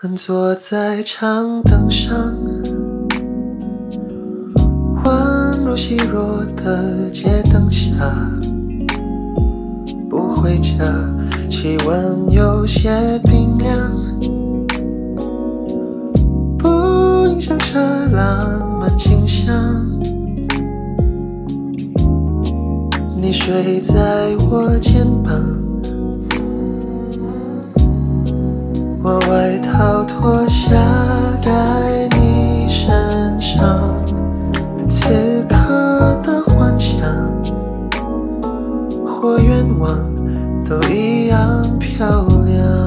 坐在长凳上，宛若细弱的街灯下，不回家，气温有些冰凉，不影响这浪漫景象。你睡在我肩膀，我外套脱下盖你身上，此刻的幻想或愿望都一样漂亮。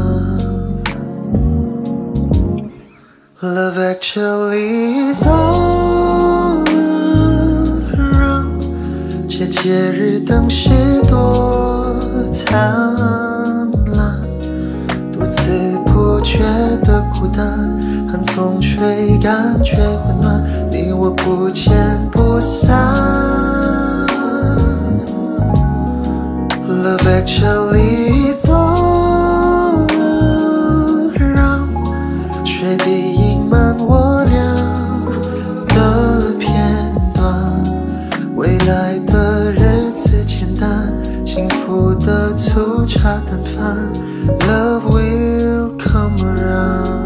Love actually is all around， 这节日灯饰多灿烂，独自不觉得孤单，寒风吹，感觉温暖，你我不见不散。Love actually is all around， 水滴映满我俩的片段，未来的日子简单，幸福的粗茶淡饭。Love will come around。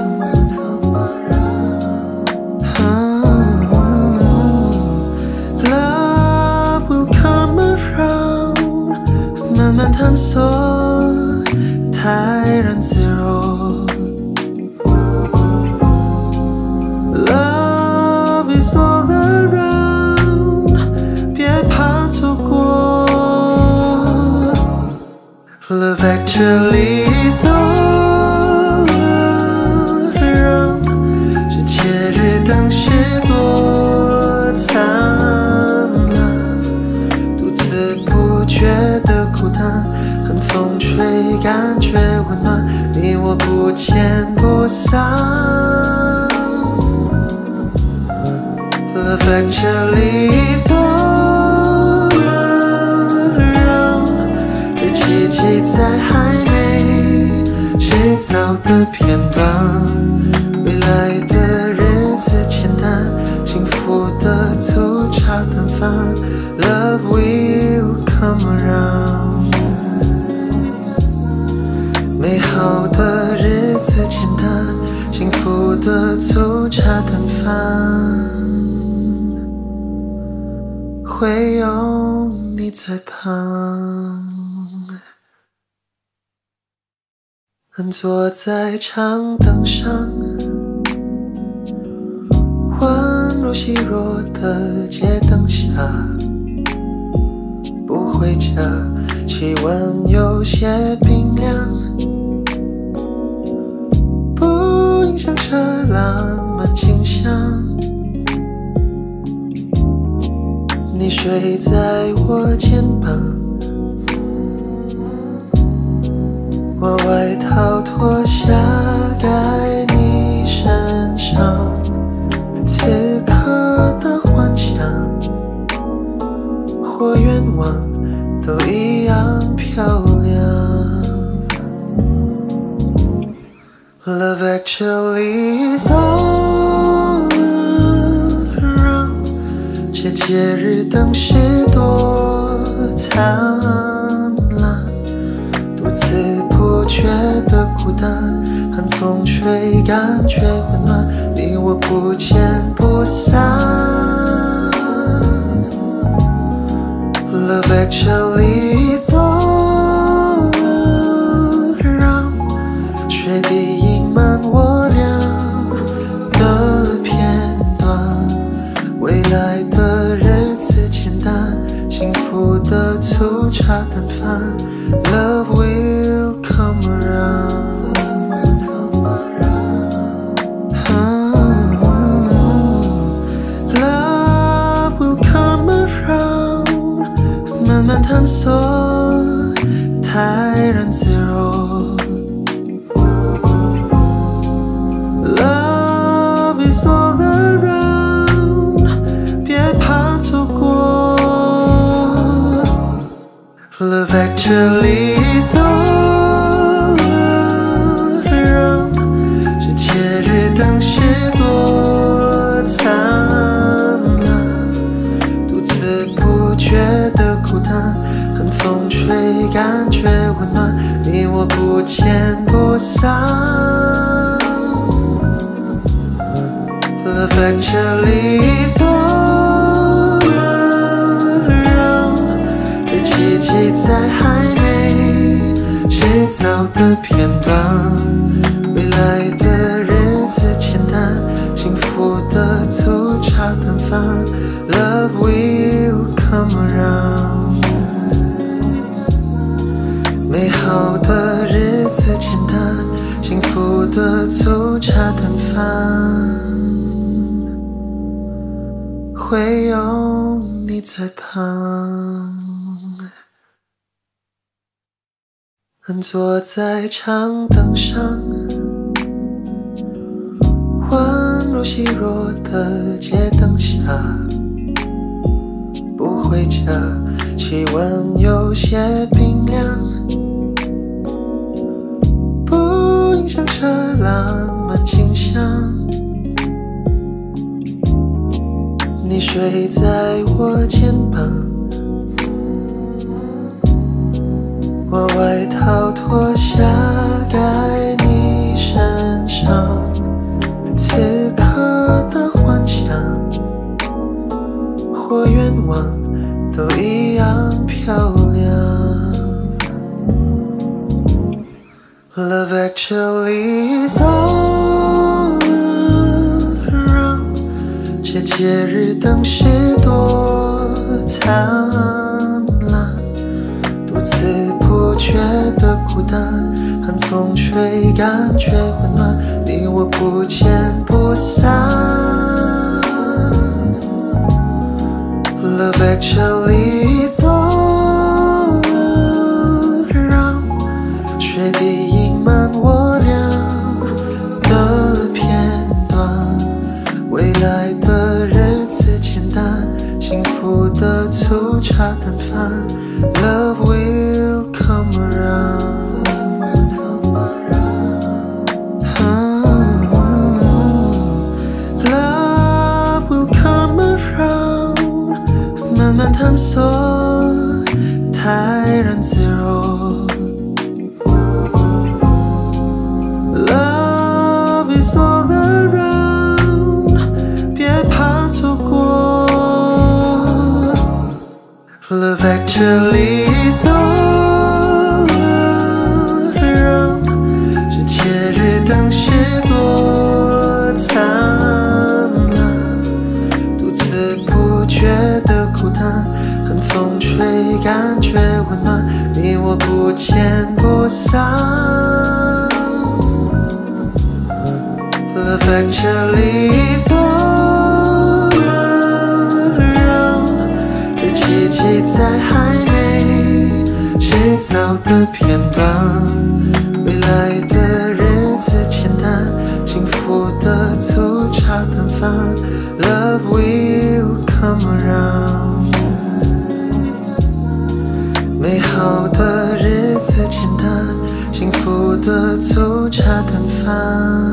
Love will come around， 慢慢探索，泰然自若。Love is all around， 别怕错过。Love actually is all around， 这节日灯饰多灿烂，独自不觉得孤单，寒风吹，感觉温暖，你我不见不散。Love actually is all around， 日记记载还没制造的片段，未来的日子简单，幸福的粗茶淡饭。Love will come around， 美好的日子简单，幸福的粗茶淡饭，会有你在旁。坐在长凳上，宛若细弱的街灯下，不回家，气温有些冰凉，不影响这浪漫景象。你睡在我肩膀，我外套脱下盖你身上，此刻的幻想或愿望都一样漂亮。Love actually is all around， 这节日灯饰多灿烂，独自不觉得孤单，寒风吹，感觉温暖，你我不见不散。Love actually is all around， 水滴映满我俩的片段，未来的日子简单，幸福的粗茶淡饭。Love will come around， Love will come around， 慢慢探索，泰然自若。Love is all around， 别怕错过。Love actually is all around， 这 actually is all around， 日记记载还没制造的片段，未来的日子简单，幸福的粗茶淡饭 ，Love will come around。美好的日子简单，幸福的粗茶淡饭，会有你在旁。坐在长凳上，温柔细弱的街灯下，不回家，气温有些冰凉，不影响这浪漫景象。你睡在我肩膀，我外套脱下盖你身上，此刻的幻想或愿望都一样漂亮。Love actually is all around， 这节日灯饰多灿烂，独自不觉得孤单，寒风吹，感觉温暖，你我不见不散。Love actually is all around， 雪地盈满我俩的片段，未来的日子简单，幸福的粗茶淡饭 ，Love will come around。Love will come around， 慢慢探索，泰然自若。Love is all around， 别怕错过。Love actually is all around， 这节日灯饰多灿烂，独自不觉得孤单，寒风吹，感觉温暖，你我不见不散。Love actually is all around， 日记记载还没制造的片段，未来的日子简单，幸福的粗茶淡饭 ，Love will come around。美好的日子简单，幸福的粗茶淡饭。